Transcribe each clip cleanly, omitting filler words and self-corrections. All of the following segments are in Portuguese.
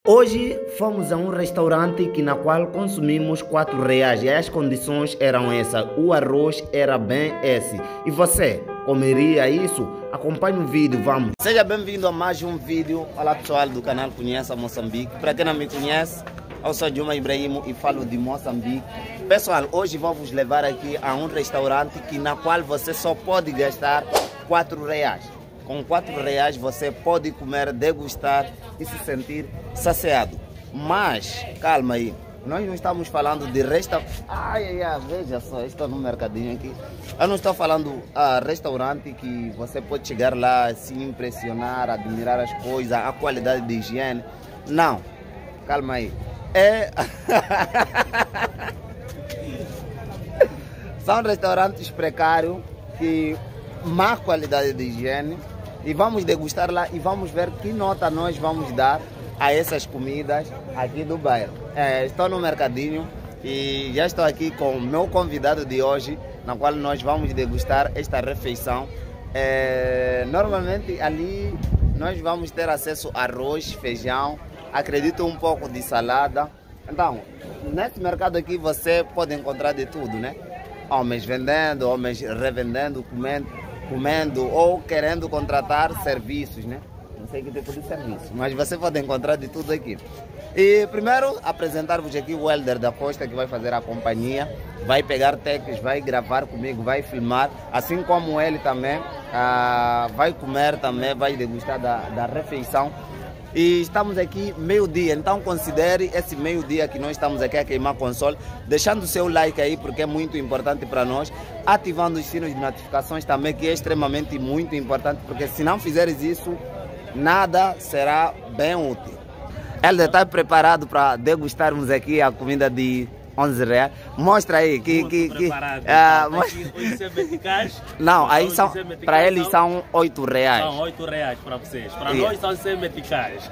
Hoje fomos a um restaurante na qual consumimos R$4 e as condições eram essas. O arroz era bem esse. E você comeria isso? Acompanhe o vídeo, vamos. Seja bem-vindo a mais um vídeo. Olá pessoal do canal Conheça Moçambique. Para quem não me conhece, eu sou Juma Ibrahim e falo de Moçambique. Pessoal, hoje vou vos levar aqui a um restaurante na qual você só pode gastar R$4. Com R$4 você pode comer, degustar e se sentir saciado. Mas, calma aí, nós não estamos falando de restaurante. Veja só, estou no mercadinho aqui. Eu não estou falando restaurante que você pode chegar lá, se impressionar, admirar as coisas, a qualidade de higiene. Não, calma aí. São restaurantes precários que má qualidade de higiene. E vamos degustar lá e vamos ver que nota nós vamos dar a essas comidas aqui do bairro. Estou no mercadinho e já estou aqui com o meu convidado de hoje, na qual nós vamos degustar esta refeição. Normalmente ali nós vamos ter acesso a arroz, feijão, acredito um pouco de salada. Então, nesse mercado aqui você pode encontrar de tudo, né? Homens vendendo, homens revendendo, comendo ou querendo contratar serviços, né? Não sei que tipo de serviço, mas você pode encontrar de tudo aqui. E primeiro apresentar-vos aqui o Helder da Costa, que vai fazer a companhia, vai pegar takes, vai gravar comigo, vai filmar, assim como ele também vai comer também, vai degustar da refeição. E estamos aqui meio-dia, então considere esse meio-dia que nós estamos aqui a queimar console, deixando o seu like aí porque é muito importante para nós, ativando os sinos de notificações também, que é extremamente muito importante, porque se não fizeres isso, nada será bem útil. Helder está preparado para degustarmos aqui a comida de R$11. Mostra aí não, aí são para eles são R$8. São R$8 para vocês. Para nós são 100 meticais.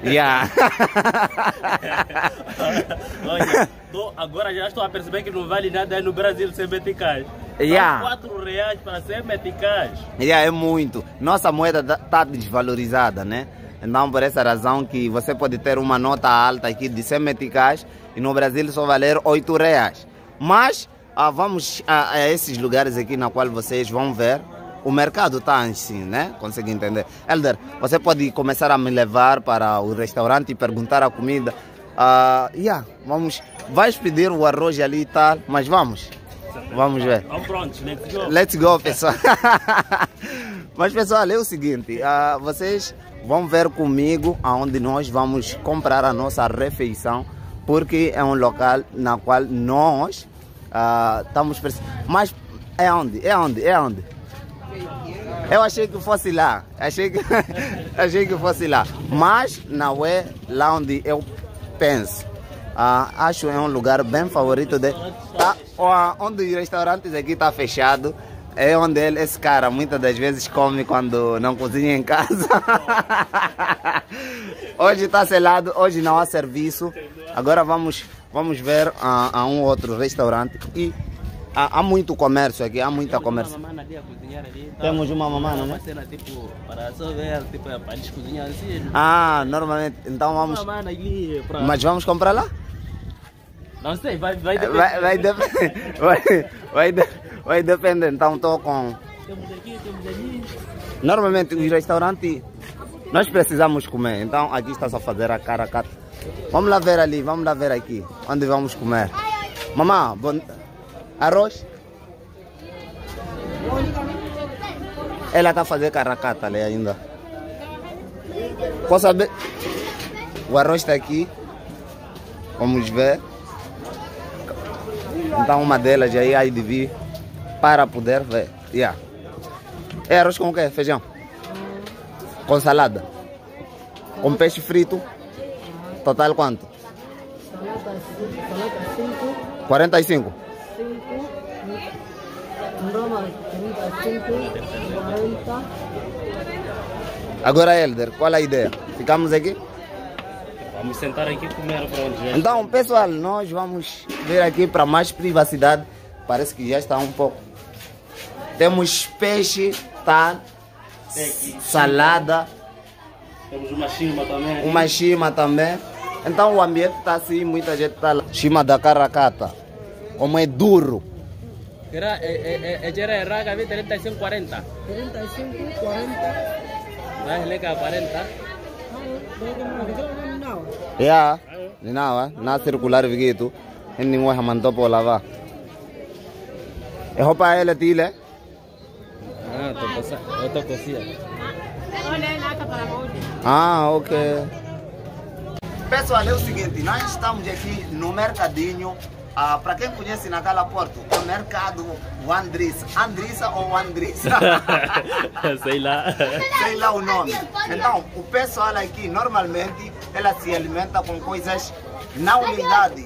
Olha, agora já estou a perceber que não vale nada aí no Brasil 100 meticais. São R$4 para 100 meticais. É muito. Nossa moeda está desvalorizada, né? Então por essa razão que você pode ter uma nota alta aqui de 100 meticais e no Brasil só valer R$8. Mas vamos a esses lugares aqui na qual vocês vão ver. O mercado está assim, né? Consegue entender? Helder, você pode começar a me levar para o restaurante e perguntar a comida. Vamos. Vais pedir o arroz ali e tal, mas vamos ver. Vamos prontos, let's go. Let's go, pessoal. Mas pessoal, é o seguinte, vocês vão ver comigo aonde nós vamos comprar a nossa refeição, porque é um local na qual nós estamos precisando. Mas é onde? Eu achei que fosse lá, achei que fosse lá, mas não é lá onde eu penso. Acho que é um lugar bem favorito onde os restaurantes aqui tá fechado. É onde esse cara muitas das vezes come quando não cozinha em casa. Hoje está selado, hoje não há serviço. Agora vamos ver a um outro restaurante. E há muito comércio aqui, há muita comércio. Temos uma mamana, né? Normalmente, então vamos. Mas vamos comprar lá? Não sei, vai depender. Vai depender, então estou com... Temos ali. Normalmente os restaurantes, nós precisamos comer, então aqui está só fazer a caracata. Vamos lá ver ali, vamos lá ver aqui, onde vamos comer. Mamãe, arroz? Ela está a fazer caracata ali ainda. Posso saber? O arroz está aqui, vamos ver. Então uma delas aí há de vir para poder ver. É arroz com o quê? Feijão? Com salada? Com peixe frito? Total quanto? Salada 5. 45? 5. Roma 35. 40. Agora, Helder, qual é a ideia? Ficamos aqui? Vamos sentar aqui e comer pronto. Então, pessoal, nós vamos vir aqui para mais privacidade. Parece que já está um pouco. Temos peixe, tá? Salada. Temos uma chima também. Uma chima também. Então o ambiente está assim, muita gente está lá. Cima da caracata. Como é duro. Era 35, 40. 35, 40. Vai legal 40. Ya, ni nada, na circular begitu. Ini ngwa hamanto pola va. Roupa ela tile. Ah, tô cozinha. Ah, ok. Pessoal, é o seguinte, nós estamos aqui no mercadinho. Para quem conhece na Cala Porto, é o mercado Andrissa. Andrissa ou Andrissa? Sei lá. Sei lá o nome. Então, o pessoal aqui, normalmente, ela se alimenta com coisas na umidade.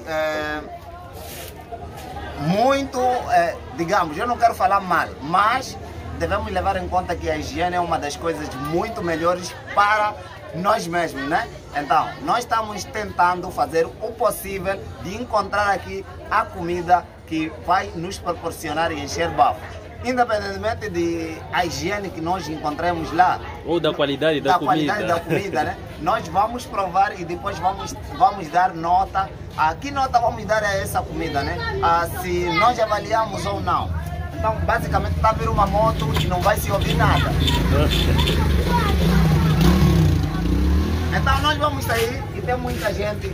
Muito, digamos, eu não quero falar mal, mas devemos levar em conta que a higiene é uma das coisas muito melhores para nós mesmos, né? Então, nós estamos tentando fazer o possível de encontrar aqui a comida que vai nos proporcionar e encher bafo. Independentemente da higiene que nós encontremos lá. Ou da qualidade da comida. Qualidade da comida, né? Nós vamos provar e depois vamos dar nota. Que nota vamos dar a essa comida, né? Se nós avaliamos ou não. Então, basicamente, está a vir uma moto e não vai se ouvir nada. Então nós vamos sair e tem muita gente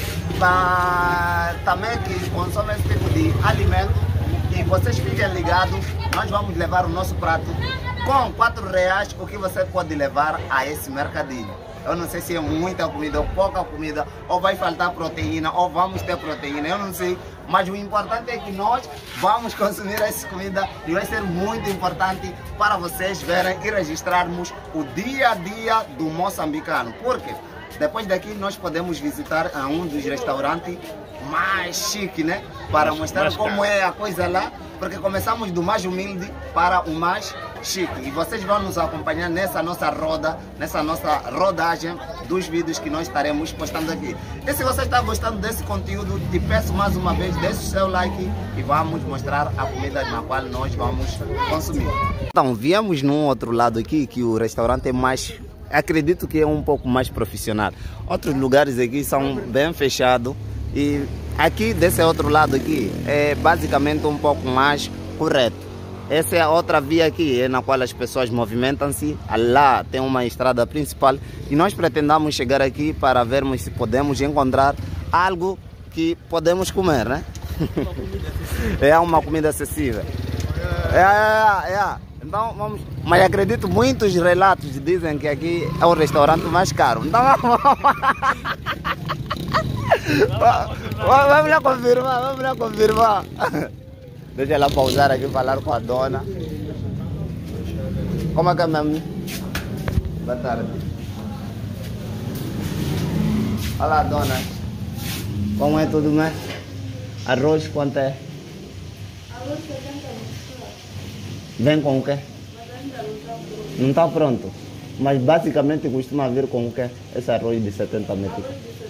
também que consome esse tipo de alimento. E vocês fiquem ligados, nós vamos levar o nosso prato com R$4, o que você pode levar a esse mercadinho. Eu não sei se é muita comida ou pouca comida, ou vai faltar proteína, ou vamos ter proteína, eu não sei. Mas o importante é que nós vamos consumir essa comida e vai ser muito importante para vocês verem e registrarmos o dia a dia do moçambicano. Porque depois daqui nós podemos visitar um dos restaurantes mais chique, né? Para mostrar como é a coisa lá. Porque começamos do mais humilde para o mais chique. E vocês vão nos acompanhar nessa nossa roda, nessa nossa rodagem dos vídeos que nós estaremos postando aqui. E se você está gostando desse conteúdo, te peço mais uma vez, deixe o seu like e vamos mostrar a comida na qual nós vamos consumir. Então, viemos num outro lado aqui, que o restaurante é mais, acredito que é um pouco mais profissional. Outros lugares aqui são bem fechados. E aqui, desse outro lado aqui, é basicamente um pouco mais correto. Essa é a outra via aqui, na qual as pessoas movimentam-se. Lá tem uma estrada principal e nós pretendamos chegar aqui para vermos se podemos encontrar algo que podemos comer, né? É uma comida acessível. Então vamos. Mas acredito, muitos relatos dizem que aqui é o restaurante mais caro. Então vamos lá confirmar. Deixa ela pausar aqui e falar com a dona. Como é que é mesmo? Boa tarde. Olá, dona. Como é tudo, né? Arroz quanto é? Arroz 70. Vem com o quê? Não está pronto. Mas basicamente costuma vir com o quê? Esse arroz de 70 metros.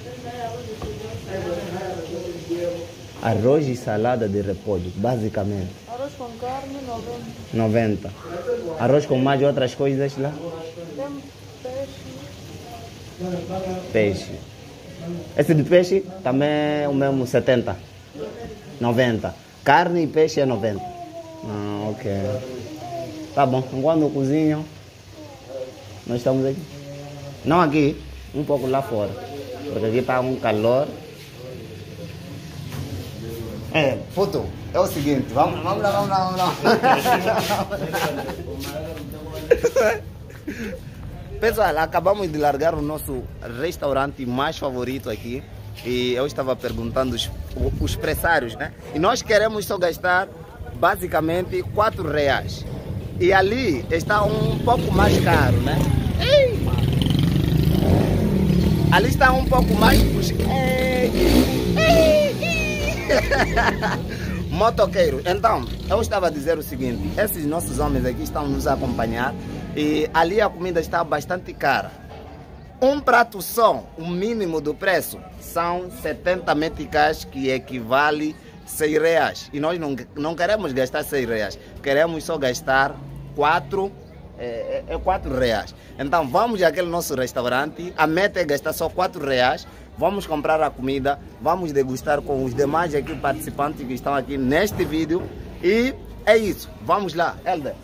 Arroz e salada de repolho, basicamente. Arroz com carne, 90. Arroz com mais outras coisas lá? Tem peixe. Peixe. Esse de peixe também é o mesmo 70. 90. Carne e peixe é 90. Ah, ok. Tá bom. Quando eu cozinho, nós estamos aqui. Não aqui, um pouco lá fora. Porque aqui está um calor. Puto, é o seguinte, vamos lá. Pessoal, acabamos de largar o nosso restaurante mais favorito aqui. E eu estava perguntando os pressários, né? E nós queremos só gastar basicamente R$4. E ali está um pouco mais caro, né? Ali está um pouco mais... Motoqueiro. Então, eu estava a dizer o seguinte, esses nossos homens aqui estão nos acompanhar e ali a comida está bastante cara. Um prato só, o mínimo do preço, são 70 meticais, que equivale a R$6. E nós não queremos gastar R$6, queremos só gastar R$4. R$4. Então vamos àquele nosso restaurante, a meta é gastar só R$4, vamos comprar a comida, vamos degustar com os demais aqui participantes que estão aqui neste vídeo. E é isso, vamos lá, Helder.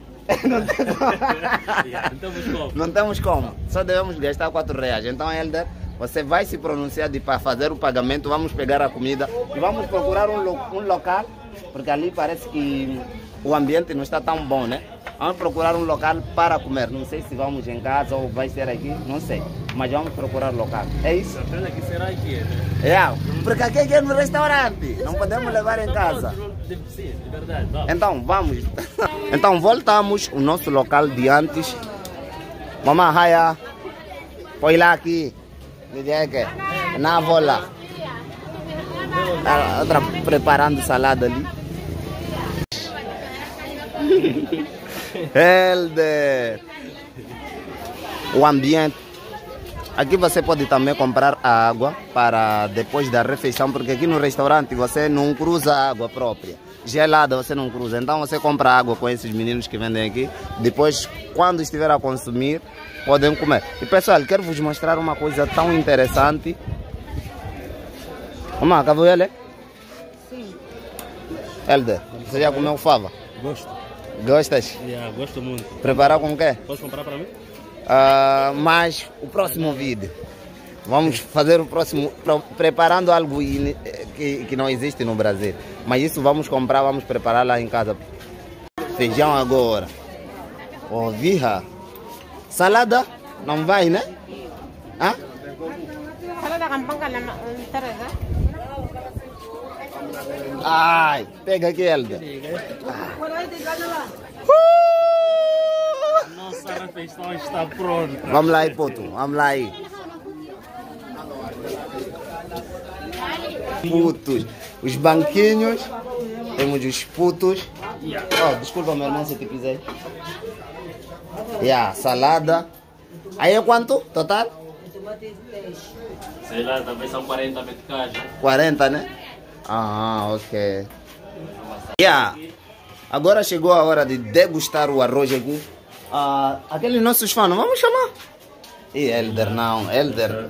Não temos como, só devemos gastar R$4. Então, Helder, você vai se pronunciar para fazer o pagamento, vamos pegar a comida e vamos procurar um local, porque ali parece que o ambiente não está tão bom, né? Vamos procurar um local para comer. Não sei se vamos em casa ou vai ser aqui, não sei. Mas vamos procurar local. É isso? Certeza que será aqui, né? É, porque aqui é no restaurante. Não podemos levar em casa. Sim, é verdade. Vamos. Então, vamos. Então, voltamos ao nosso local de antes. Mamãe, Raya. Põe lá aqui. Na vola. A outra preparando salada ali. Helder. O ambiente. Aqui você pode também comprar água para depois da refeição, porque aqui no restaurante você não cruza água própria. Gelada você não cruza. Então você compra água com esses meninos que vendem aqui. Depois, quando estiver a consumir, podem comer. E pessoal, quero vos mostrar uma coisa tão interessante. Mamãe, acabou ele? Sim. Helder, você já comeu fava? Gosto. Gostas? Gosto muito. Preparar com o quê? Posso comprar para mim? Mas o próximo vídeo vamos fazer o próximo preparando algo que não existe no Brasil, mas isso vamos comprar, vamos preparar lá em casa. Feijão agora, virra, salada não vai, né? Hã? Salada gampang ka lang talaga. Ai, pega aqui, Helder. Nossa refeição está pronta. Vamos lá aí, Poto. Vamos lá aí. Putos. Os banquinhos. Temos os putos. Oh, desculpa, meu irmão, se tu quiser. Salada. Aí é quanto? Total? Sei lá, talvez são 40 meticais. 40, né? Ah, ok. Agora chegou a hora de degustar o arroz aqui. Aqueles nossos fãs, vamos chamar? E Helder não, Helder.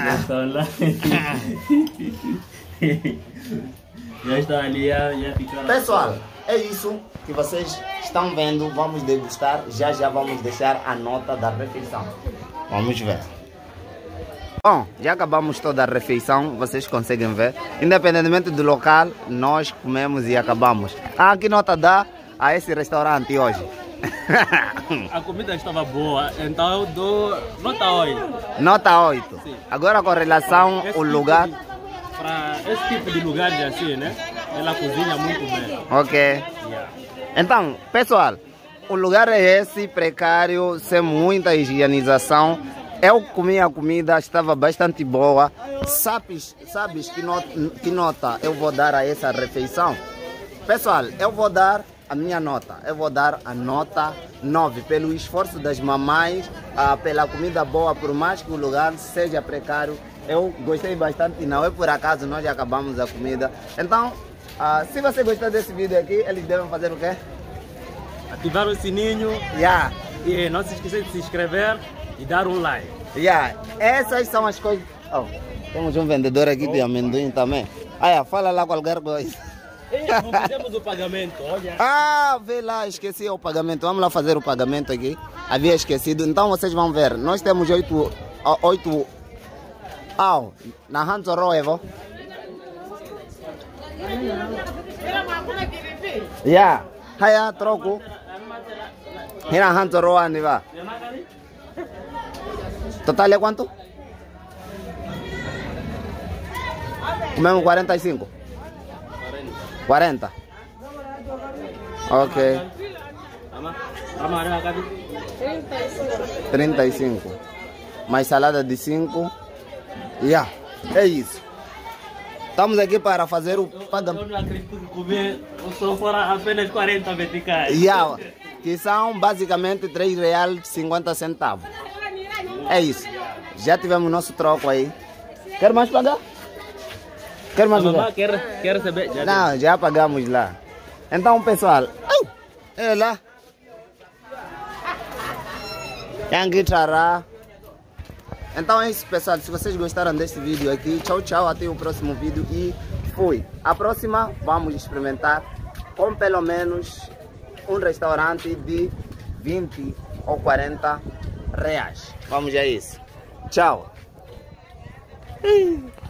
Já está ali, já ficaram. Pessoal, é isso que vocês estão vendo. Vamos degustar. Já vamos deixar a nota da refeição. Vamos ver. Bom, já acabamos toda a refeição, vocês conseguem ver. Independentemente do local, nós comemos e acabamos. Que nota dá a esse restaurante hoje? A comida estava boa, então eu dou nota 8. Nota 8. Sim. Agora com relação ao lugar. Para esse tipo de lugar assim, né? Ela cozinha muito bem. Ok. Então, pessoal, o lugar é esse, precário, sem muita higienização. Eu comi a comida, estava bastante boa. Sabes que nota eu vou dar a essa refeição? Pessoal, eu vou dar a minha nota. Eu vou dar a nota 9. Pelo esforço das mamães, pela comida boa, por mais que o lugar seja precário, eu gostei bastante. Não é por acaso, nós já acabamos a comida. Então, se você gostar desse vídeo aqui, eles devem fazer o quê? Ativar o sininho. E não se esqueça de se inscrever e dar um like. Essas são as coisas. Temos um vendedor aqui de amendoim também. Fala lá qualquer coisa. Não fizemos o pagamento, olha. Vê lá, esqueci o pagamento. Vamos lá fazer o pagamento aqui. Havia esquecido. Então vocês vão ver. Nós temos 8. Na Hansoro, Evo. Haya, troco. Hina Hansoro, Aniva. Total é quanto? Comemos 45. 40. Ok. 35. Mais salada de 5. É isso. Estamos aqui para fazer o pagamento. Eu não acredito que comer só fora apenas 40 meticais. Que são basicamente R$3,50. É isso. Já tivemos nosso troco aí. Quer mais pagar? Quer mais pagar? Quer receber? Não, já pagamos lá. Então, pessoal, é lá. Yang guitarra. Então é isso, pessoal. Se vocês gostaram deste vídeo aqui, tchau, tchau. Até o próximo vídeo e fui. A próxima vamos experimentar com pelo menos um restaurante de 20 ou 40 reais. Vamos a isso. Tchau.